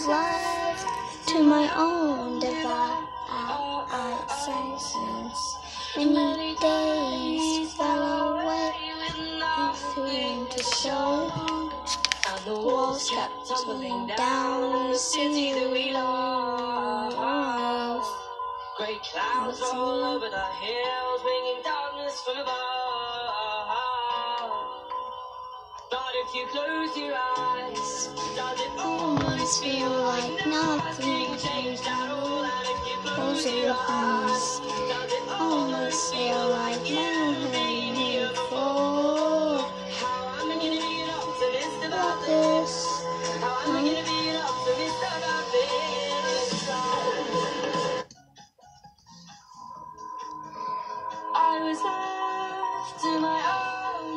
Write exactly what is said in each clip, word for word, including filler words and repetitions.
was left to my own devices. Many days fell away with nothing to show, and the walls kept tumbling down in the city that we love. Great clouds roll over the hills, bringing darkness from above. But if you close your eyes, does it almost feel like nothing changed at all? And if you close your eyes, does it almost feel like nothing here before? How am I gonna be an optimist about this? How am I gonna be an optimist about this? I was left to my own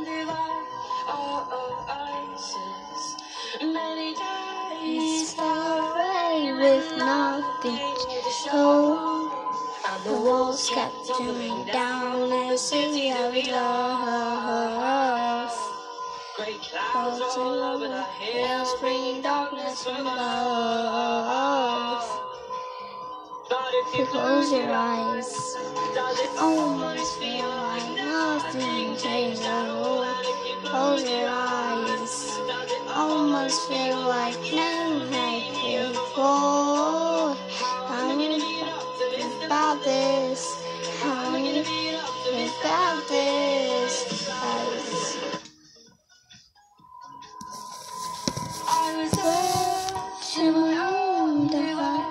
devices. Many days fell away with nothing to show, and the walls kept tumbling down in the city that we love. Great clouds roll over the hills, bringing darkness from above. But if you close your eyes, does it almost feel like nothing changed at all? Close your eyes, does it almost feel like nothing here before? How am I gonna be an optimist about this? How am I gonna be an optimist about this? I was left to my own devices.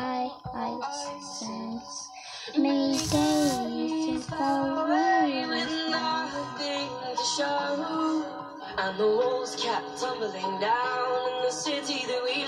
Many days fell away with nothing to show, and the walls kept tumbling down in the city that we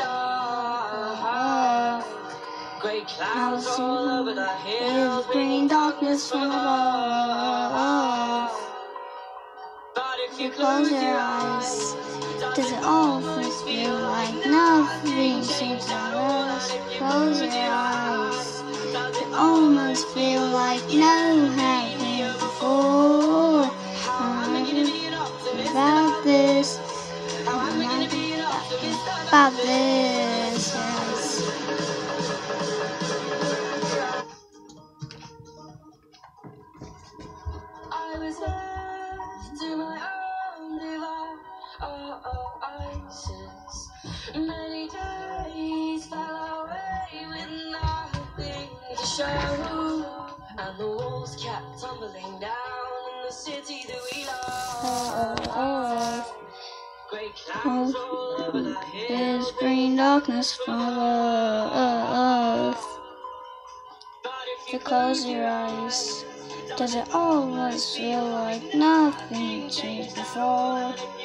love. Great clouds all over the hills, bringing darkness from above. But if you close your eyes, does it almost feel like nothing seems to us? Close your eyes, does it almost feel like no happened before? How am I gonna be an optimist about this? How am I gonna be an optimist about this? Yes. I was left to my own devices. Many days fell away with nothing to show, and the walls kept tumbling down in the city that we love. Great clouds all over the hills, bringing darkness from above. But if you close your eyes, does it almost feel like nothing changed before?